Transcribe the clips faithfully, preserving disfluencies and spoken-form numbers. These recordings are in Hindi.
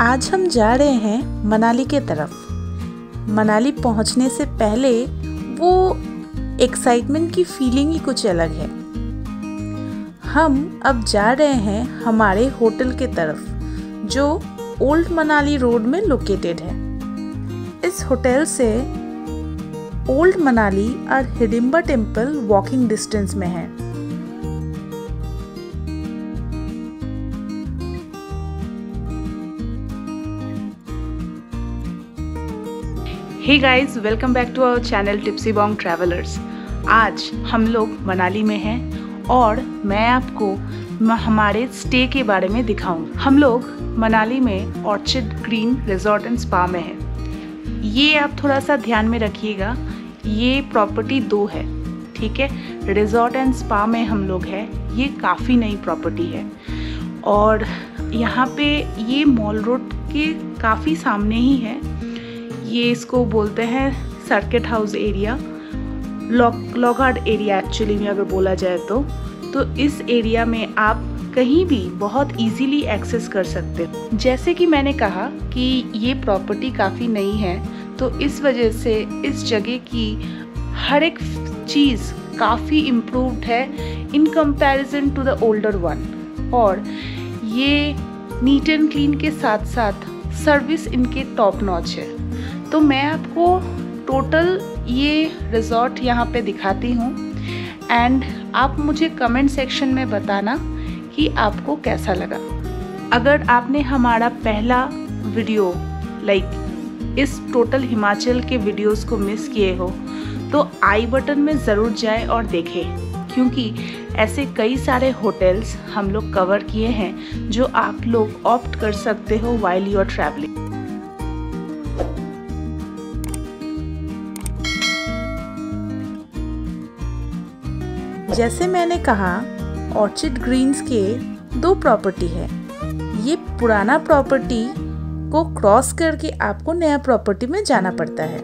आज हम जा रहे हैं मनाली के तरफ। मनाली पहुंचने से पहले वो एक्साइटमेंट की फीलिंग ही कुछ अलग है। हम अब जा रहे हैं हमारे होटल के तरफ जो ओल्ड मनाली रोड में लोकेटेड है। इस होटल से ओल्ड मनाली और हिडिंबा टेम्पल वॉकिंग डिस्टेंस में है। Hey guys, welcome back to our channel tipsy Bong travellers. आज हम लोग मनाली में हैं और मैं आपको हमारे स्टे के बारे में दिखाऊंगी। हम लोग मनाली में Orchid Green Resort and Spa में हैं। ये आप थोड़ा सा ध्यान में रखिएगा, ये प्रॉपर्टी दो है, ठीक है। रिजॉर्ट एंड स्पा में हम लोग हैं, ये काफ़ी नई प्रॉपर्टी है और यहाँ पे ये मॉल रोड के काफ़ी सामने ही है। ये इसको बोलते हैं circuit house area, lock Lockhart area actually में अगर बोला जाए तो तो इस एरिया में आप कहीं भी बहुत इजीली एक्सेस कर सकते हो। जैसे कि मैंने कहा कि ये प्रॉपर्टी काफ़ी नई है, तो इस वजह से इस जगह की हर एक चीज़ काफ़ी इम्प्रूव्ड है in comparison to the older one. और ये नीट एंड क्लीन के साथ साथ सर्विस इनके टॉप नॉच है। तो मैं आपको टोटल ये रिजॉर्ट यहाँ पे दिखाती हूँ एंड आप मुझे कमेंट सेक्शन में बताना कि आपको कैसा लगा। अगर आपने हमारा पहला वीडियो लाइक इस टोटल हिमाचल के वीडियोस को मिस किए हो तो आई बटन में ज़रूर जाए और देखें, क्योंकि ऐसे कई सारे होटल्स हम लोग कवर किए हैं जो आप लोग ऑप्ट कर सकते हो व्हाइल यू आर ट्रैवलिंग। जैसे मैंने कहा, ऑर्चिड ग्रीन्स के दो प्रॉपर्टी है। ये पुराना प्रॉपर्टी को क्रॉस करके आपको नया प्रॉपर्टी में जाना पड़ता है।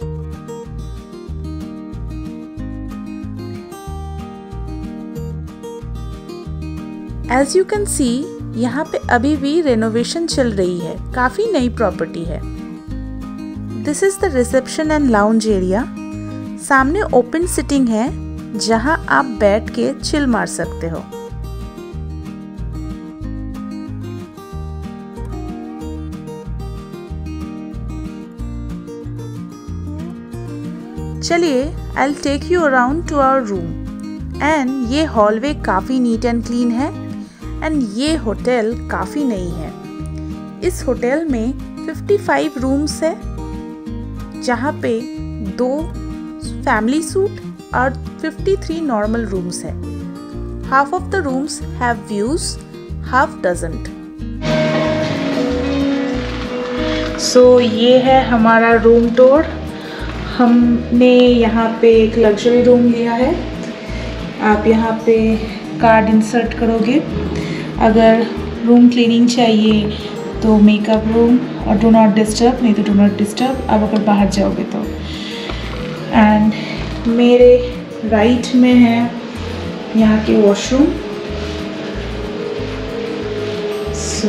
एज यू कैन सी, यहाँ पे अभी भी रेनोवेशन चल रही है, काफी नई प्रॉपर्टी है। This is the reception and lounge area. सामने ओपन सिटिंग है जहां आप बैठ के चिल मार सकते हो। चलिए, I will take you around to our room. And ये हॉलवे काफ़ी नीट एंड क्लीन है एंड ये होटल काफ़ी नई है। इस होटल में पचपन रूम्स है जहाँ पे दो फैमिली सूट और तिरेपन नॉर्मल रूम्स है। Half of the rooms have views, half doesn't. So ये है हमारा रूम टूर। हमने यहाँ पे एक लग्जरी रूम लिया है। आप यहाँ पे कार्ड इंसर्ट करोगे। अगर रूम क्लीनिंग चाहिए तो मेकअप रूम और डू नॉट डिस्टर्ब, नहीं तो डू नॉट डिस्टर्ब आप अगर बाहर जाओगे तो। एंड मेरे राइट में है यहाँ के वॉशरूम। सो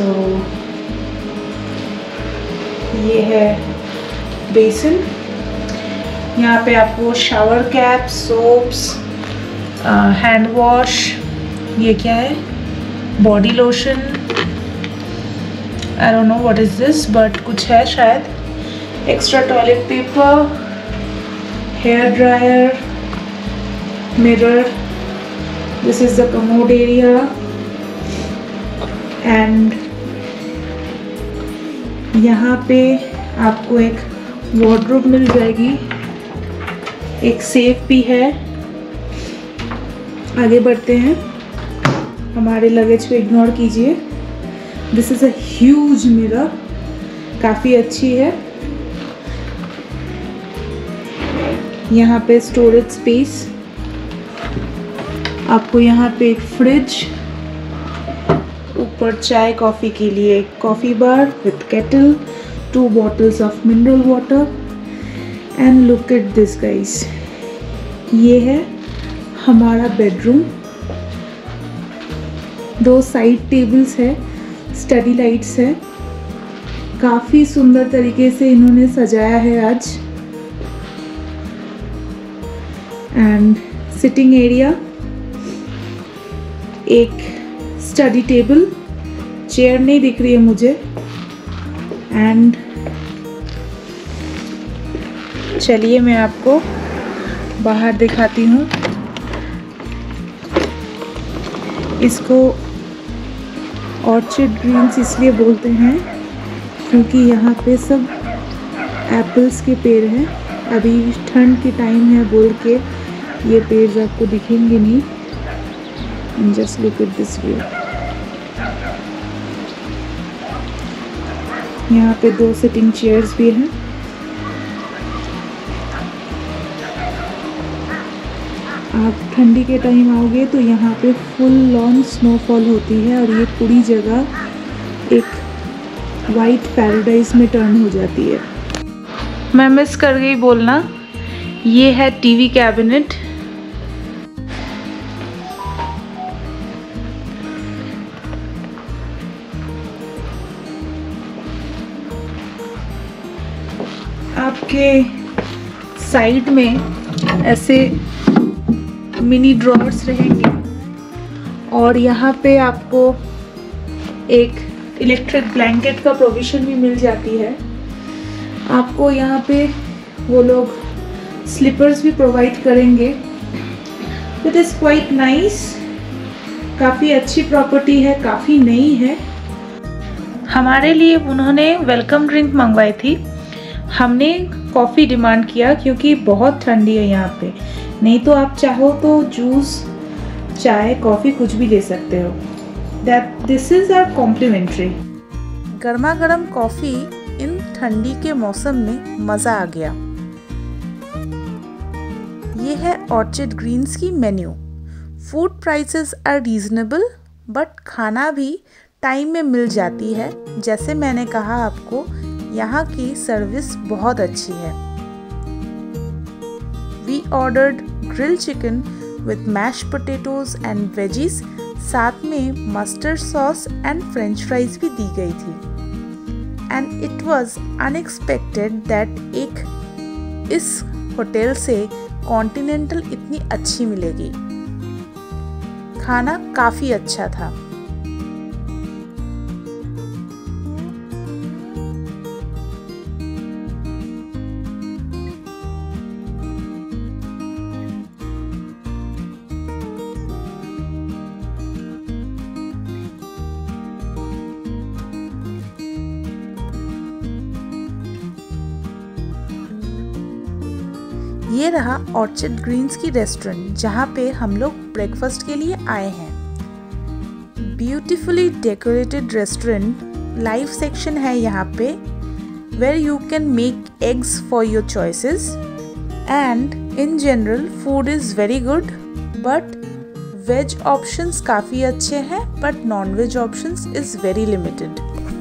ये है बेसिन। यहाँ पे आपको shower cap, soaps, hand wash, ये क्या है, body lotion, I don't know what is this but कुछ है शायद, extra toilet paper, hair dryer, mirror. This is the commode area and यहाँ पे आपको एक wardrobe मिल जाएगी, एक सेफ भी है। आगे बढ़ते हैं, हमारे लगेज को इग्नोर कीजिए। This is a huge mirror, काफ़ी अच्छी है। यहाँ पे स्टोरेज स्पेस, आपको यहाँ पे एक फ्रिज, ऊपर चाय कॉफ़ी के लिए एक coffee bar with kettle, two bottles of mineral water and look at this guys. ये है हमारा बेडरूम। दो साइड टेबल्स है, स्टडी लाइट्स है काफ़ी सुंदर तरीके से इन्होंने सजाया है आज। एंड सिटिंग एरिया, एक स्टडी टेबल, चेयर नहीं दिख रही है मुझे। एंड चलिए मैं आपको बाहर दिखाती हूँ। इसको ऑर्चिड ग्रीन्स इसलिए बोलते हैं क्योंकि यहाँ पे सब एप्पल्स के पेड़ हैं। अभी ठंड की टाइम है बोल के ये पेड़ आपको दिखेंगे नहीं। Just look at this view. यहाँ पे दो सिटिंग चेयर्स भी हैं। आप ठंडी के टाइम आओगे तो यहाँ पे फुल लॉन स्नोफॉल होती है और ये पूरी जगह एक वाइट पैराडाइज में टर्न हो जाती है। मैं मिस कर गई बोलना, ये है टीवी कैबिनेट। आपके साइड में ऐसे मिनी ड्रॉर्स रहेंगे और यहाँ पे आपको एक इलेक्ट्रिक ब्लैंकेट का प्रोविज़न भी मिल जाती है। आपको यहाँ पे वो लोग स्लीपर्स भी प्रोवाइड करेंगे। It is quite nice. काफ़ी अच्छी प्रॉपर्टी है, काफ़ी नई है। हमारे लिए उन्होंने वेलकम ड्रिंक मंगवाई थी। हमने कॉफ़ी डिमांड किया क्योंकि बहुत ठंडी है यहाँ पे। नहीं तो आप चाहो तो जूस, चाय, कॉफ़ी कुछ भी ले सकते हो। That this is our complimentary. गर्मा गर्म कॉफ़ी इन ठंडी के मौसम में मज़ा आ गया। ये है ऑर्चिड ग्रीन्स की menu. Food prices are reasonable but खाना भी टाइम में मिल जाती है। जैसे मैंने कहा आपको, यहाँ की सर्विस बहुत अच्छी है। We ordered grilled chicken with mashed potatoes and veggies, साथ में mustard sauce and French fries भी दी गई थी। And it was unexpected that एक इस होटल से कॉन्टिनेंटल इतनी अच्छी मिलेगी। खाना काफ़ी अच्छा था। ये रहा ऑर्चिड ग्रीन्स की रेस्टोरेंट जहाँ पे हम लोग ब्रेकफास्ट के लिए आए हैं। Beautifully decorated restaurant, live section है यहाँ पे where you can make eggs for your choices and in general food is very good. But veg options काफ़ी अच्छे हैं but non veg options is very limited.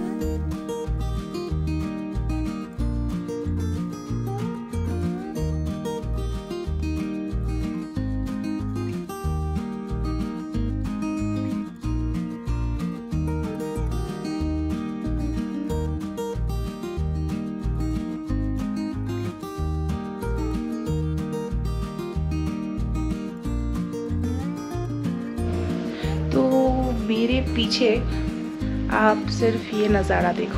तो मेरे पीछे आप सिर्फ ये नज़ारा देखो।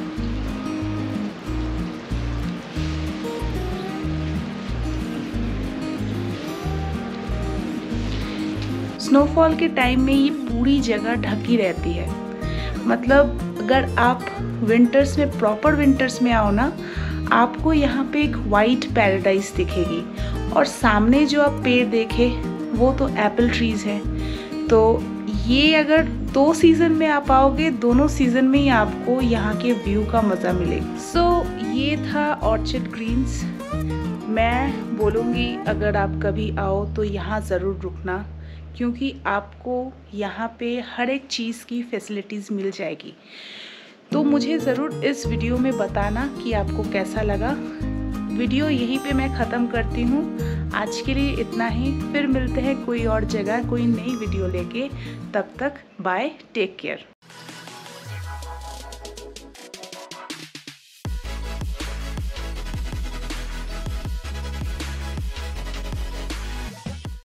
स्नोफॉल के टाइम में ये पूरी जगह ढकी रहती है। मतलब अगर आप विंटर्स में, प्रॉपर विंटर्स में आओ ना, आपको यहाँ पे एक वाइट पैराडाइज दिखेगी। और सामने जो आप पेड़ देखे वो तो एप्पल ट्रीज़ है। तो ये अगर दो सीज़न में आप आओगे, दोनों सीज़न में ही आपको यहाँ के व्यू का मज़ा मिलेगा। सो so, ये था ऑर्चिड ग्रीन्स। मैं बोलूँगी अगर आप कभी आओ तो यहाँ ज़रूर रुकना, क्योंकि आपको यहाँ पे हर एक चीज़ की फैसिलिटीज़ मिल जाएगी। तो मुझे ज़रूर इस वीडियो में बताना कि आपको कैसा लगा। वीडियो यहीं पे मैं ख़त्म करती हूँ। आज के लिए इतना ही। फिर मिलते हैं कोई और जगह कोई नई वीडियो लेके। तब तक बाय, टेक केयर।